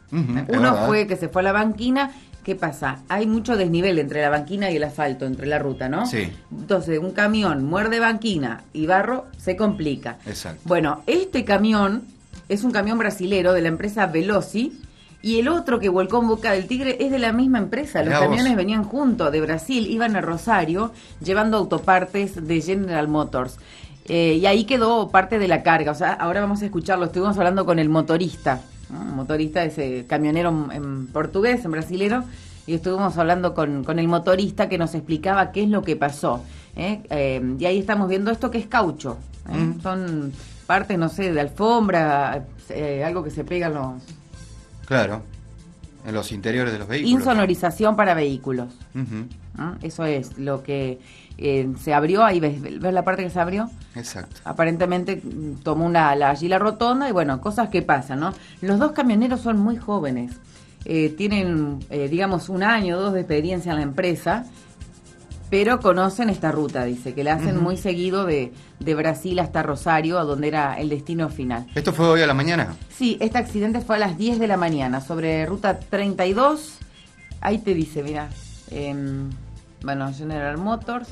Uno fue que se fue a la banquina. ¿Qué pasa? Hay mucho desnivel entre la banquina y el asfalto, entre la ruta, ¿no? Sí. Entonces, un camión muerde banquina y barro, se complica. Exacto. Bueno, este camión es un camión brasilero de la empresa Veloci, y el otro que volcó en Boca del Tigre es de la misma empresa. Los camiones venían juntos de Brasil, iban a Rosario llevando autopartes de General Motors. Y ahí quedó parte de la carga. O sea, ahora vamos a escucharlo. Estuvimos hablando con el motorista, ¿no? Motorista, ese camionero en portugués, en brasilero, y estuvimos hablando con el motorista que nos explicaba qué es lo que pasó. Y ahí estamos viendo esto que es caucho. Son partes, no sé, de alfombra, algo que se pega en los... Claro, en los interiores de los vehículos. Insonorización para vehículos. ¿No? Eso es lo que se abrió, ahí ves la parte que se abrió. Exacto. Aparentemente tomó allí la rotonda y bueno, cosas que pasan, ¿no? Los dos camioneros son muy jóvenes, tienen, digamos, 1 año o 2 de experiencia en la empresa, pero conocen esta ruta, dice, que la hacen muy seguido de Brasil hasta Rosario, a donde era el destino final. ¿Esto fue hoy a la mañana? Sí, este accidente fue a las 10 de la mañana, sobre ruta 32, ahí te dice, mira, bueno, General Motors,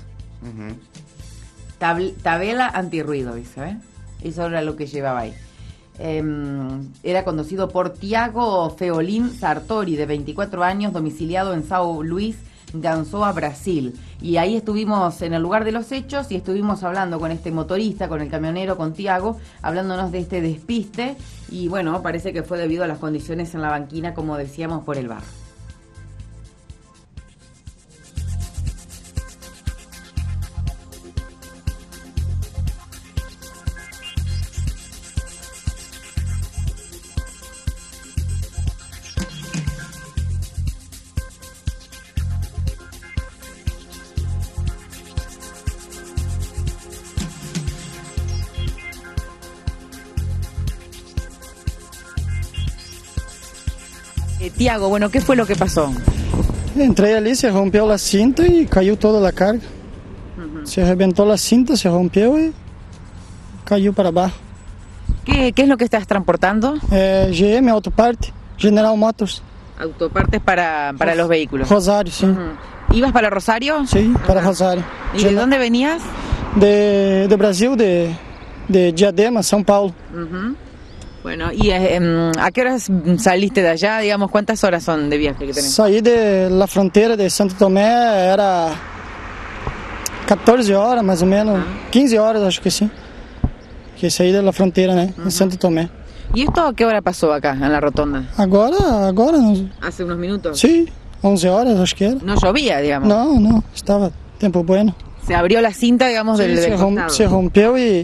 tabela antirruido, dice, ¿eh? Eso era lo que llevaba ahí. Era conducido por Tiago Feolín Sartori, de 24 años, domiciliado en São Luís, Gansoa, Brasil. Y ahí estuvimos en el lugar de los hechos y estuvimos hablando con este motorista, con el camionero, con Tiago, hablándonos de este despiste. Y bueno, parece que fue debido a las condiciones en la banquina, como decíamos, por el barro. Tiago, bueno, ¿qué fue lo que pasó? Entrei ali, se rompeu la cinta e caiu toda la carga. Se arrebentou la cinta, se rompeu e caiu para abajo. ¿Qué es lo que estás transportando? GM, Autoparte, General Motors. Autopartes para los vehículos. Rosario, sí. ¿Ibas para Rosario? Sí, para Rosario. ¿Y de dónde venías? De Brasil, de Diadema, São Paulo. Bueno, ¿y a qué horas saliste de allá? Digamos, ¿cuántas horas son de viaje que tenés? Saí de la fronteira de Santo Tomé, era 14 horas, mais ou menos, 15 horas, acho que sim. Que saí da fronteira, né, em Santo Tomé. ¿Y esto a qué hora pasó acá, en la rotonda? Agora... ¿Hace unos minutos? Sí, 11 horas, acho que era. ¿No llovía, digamos? No, estaba tempo bueno. Se abrió la cinta, digamos, del costado. Se rompió y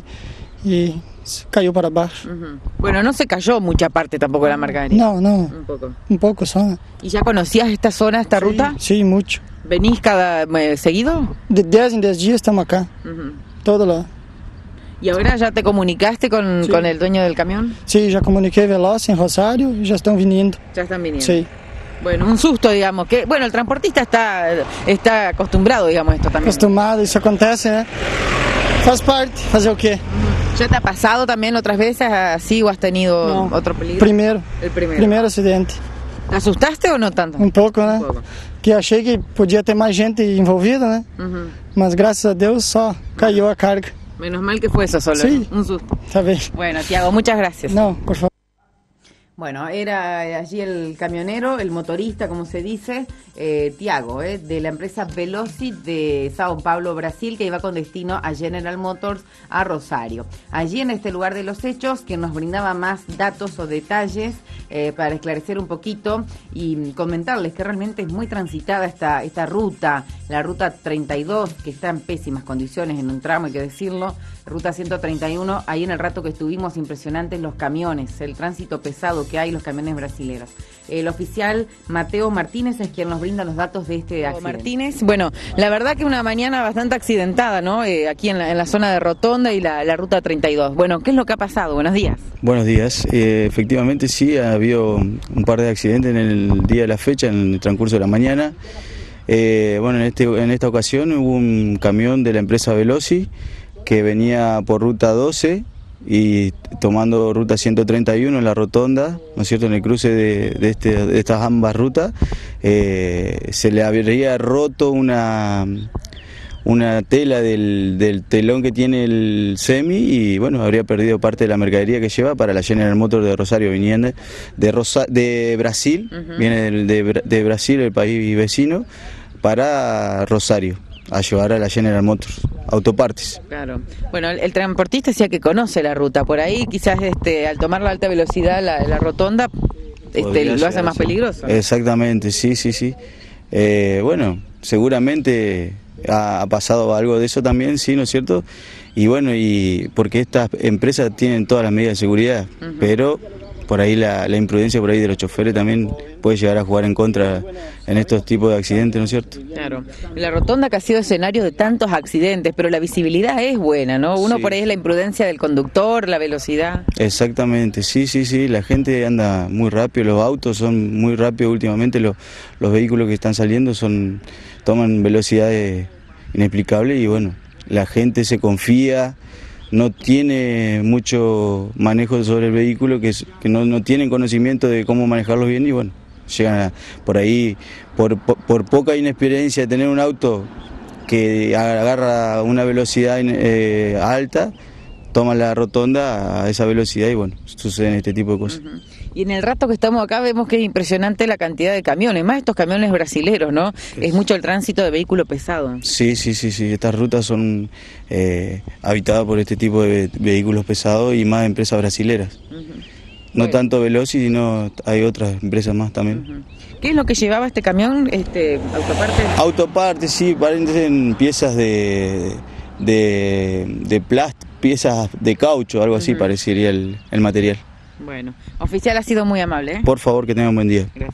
cayó para abajo. Bueno, no se cayó mucha parte tampoco de la mercadería. No. Un poco só. ¿Y ya conocías esta zona, esta ruta? Sí, mucho. ¿Venís seguido? De 10 en 10 días estamos acá. Todo lo... ¿Y ahora ya te comunicaste con el dueño del camión? Sí, ya comuniqué Veloz en Rosario y ya están viniendo. Ya están viniendo. Sí. Bueno, un susto, digamos, que bueno, el transportista está acostumbrado, digamos, a esto también. Acostumbrado, isso acontece, né? Faz parte, fazer o quê? ¿Ya te ha pasado también otras veces así o has tenido otro peligro? Primeiro. El primero. Primeiro acidente. ¿Te asustaste o no tanto? Um pouco, né? Un poco. Que achei que podia ter mais gente envolvida, né? Mas graças a Deus só caiu a carga. Menos mal que fue eso solo, Sí. un susto. Tá bem. Bueno, Tiago, muchas gracias. Não, por favor. Bueno, era allí el camionero, el motorista, como se dice, Tiago, de la empresa Veloci de Sao Paulo, Brasil, que iba con destino a General Motors a Rosario. Allí en este lugar de los hechos, que nos brindaba más datos o detalles para esclarecer un poquito y comentarles que realmente es muy transitada esta ruta, la ruta 32, que está en pésimas condiciones en un tramo, hay que decirlo, ruta 131, ahí en el rato que estuvimos, impresionantes los camiones, el tránsito pesado que hay, los camiones brasileros. El oficial Mateo Martínez es quien nos brinda los datos de este accidente. Martínez, bueno, la verdad que una mañana bastante accidentada, ¿no? Aquí en la zona de Rotonda y la ruta 32. Bueno, ¿qué es lo que ha pasado? Buenos días. Buenos días. Efectivamente sí, ha habido un par de accidentes en el día de la fecha, en el transcurso de la mañana. Bueno, en esta ocasión hubo un camión de la empresa Veloci que venía por ruta 12 y tomando ruta 131 en la rotonda, ¿no es cierto?, en el cruce de estas ambas rutas, se le habría roto una tela del telón que tiene el semi y bueno, habría perdido parte de la mercadería que lleva para la General Motors de Rosario, viniendo de Brasil, viene de Brasil, el país vecino, para Rosario, a llevar a la General Motors Autopartes. Claro. Bueno, el transportista decía que conoce la ruta, por ahí quizás al tomar la alta velocidad la rotonda lo hace más peligroso. Exactamente, sí. Bueno, seguramente ha pasado algo de eso también, sí, ¿no es cierto? Y bueno, y porque estas empresas tienen todas las medidas de seguridad, pero por ahí la imprudencia por ahí de los choferes también puede llegar a jugar en contra en estos tipos de accidentes, ¿no es cierto? Claro. La rotonda que ha sido escenario de tantos accidentes, pero la visibilidad es buena, ¿no? Uno por ahí es la imprudencia del conductor, la velocidad. Exactamente, sí, la gente anda muy rápido, los autos son muy rápidos últimamente, los vehículos que están saliendo toman velocidades inexplicables y bueno, la gente se confía, no tiene mucho manejo sobre el vehículo, que no tienen conocimiento de cómo manejarlo bien y bueno, llegan por ahí, por poca inexperiencia de tener un auto que agarra una velocidad alta, toma la rotonda a esa velocidad y bueno, suceden este tipo de cosas. Y en el rato que estamos acá vemos que es impresionante la cantidad de camiones, más estos camiones brasileros, ¿no? Es mucho el tránsito de vehículo pesado. Sí, estas rutas son habitadas por este tipo de vehículos pesados y más empresas brasileras. No tanto Veloci, sino hay otras empresas más también. ¿Qué es lo que llevaba este camión, autopartes? Autopartes, sí, parecen piezas de plástico, piezas de caucho, algo así parecería el material. Bueno, oficial, ha sido muy amable, ¿eh? Por favor, que tengan un buen día. Gracias.